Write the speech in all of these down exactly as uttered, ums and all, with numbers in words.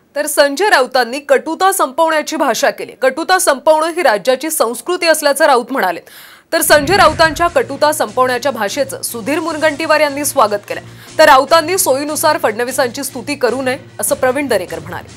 तर संजय राऊतांनी कटुता संपवण्याची भाषा केली। कटुता संपवणं ही राज्याची संस्कृती असल्याचं राऊत म्हणाले। तर संजय राऊतांच्या कटुता संपवण्याच्या भाषेचं सुधीर मुनगंटीवार यांनी स्वागत केलं। तर राऊतांनी सोयीनुसार फडणवीसांची स्तुती करू नये असं प्रवीण दरेकर म्हणाले।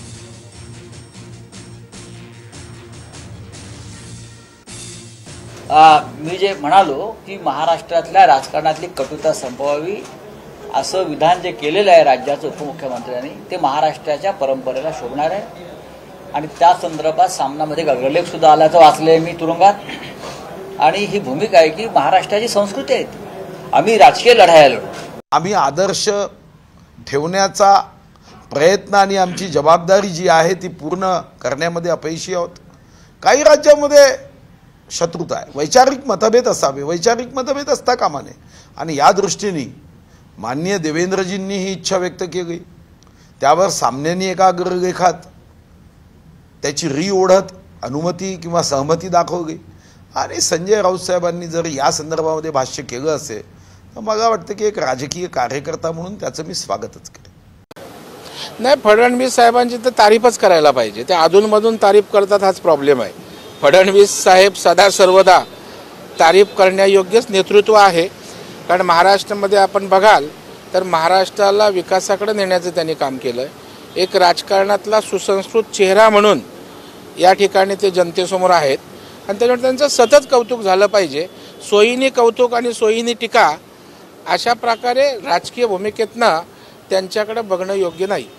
मी जे म्हणालो की महाराष्ट्रातल्या राजकारणातली कटुता संपवावी असं विधान जे केलेलं आहे राज्याचे उपमुख्यमंत्र्यांनी ते महाराष्ट्राच्या परंपरेला शोभणार आहे आणि त्या संदर्भात सामनामध्ये गगरलेख सुद्धा आल्याचं वाचलंय मी तुरुंगात। आणि ही भूमिका आहे की महाराष्ट्राची संस्कृती आहे, आम्ही राजकीय लढाया लढू, आम्ही आदर्श ठेवण्याचा प्रयत्न आणि आमची जबाबदारी जी आहे ती पूर्ण करण्यामध्ये अपयशी आहोत। काही राज्यामध्ये शत्रुता आहे, वैचारिक मतभेद असावे, वैचारिक मतभेद असता कामा नये आणि या दृष्टीने माननीय देवेंद्रजींनी ही इच्छा व्यक्त केली, त्यावर सामन्यांनी एका अग्रलेखात त्याची री ओढत अनुमती किंवा सहमती दाखवली आणि संजय राऊत साहेबांनी जर या संदर्भामध्ये भाष्य केलं असेल तर मला वाटतं की एक राजकीय कार्यकर्ता म्हणून त्याचं मी स्वागतच करेन। नाही, फडणवीस साहेबांची तर तारीफच करायला पाहिजे, ते अधूनमधून तारीफ करतात हाच प्रॉब्लेम आहे। फडणवीस साहेब सदा सर्वदा तारीफ करण्यायोग्यच नेतृत्व आहे, कारण महाराष्ट्रामध्ये आपण बघाल तर महाराष्ट्राला विकासाकडे नेण्याचं त्यांनी काम केलं आहे। एक राजकारणातला सुसंस्कृत चेहरा म्हणून या ठिकाणी ते जनतेसमोर आहेत आणि त्याच्यामुळे त्यांचं सतत कौतुक झालं पाहिजे। सोयीनी कौतुक आणि सोयीनी टीका अशा प्रकारे राजकीय भूमिकेतनं त्यांच्याकडे बघणं योग्य नाही।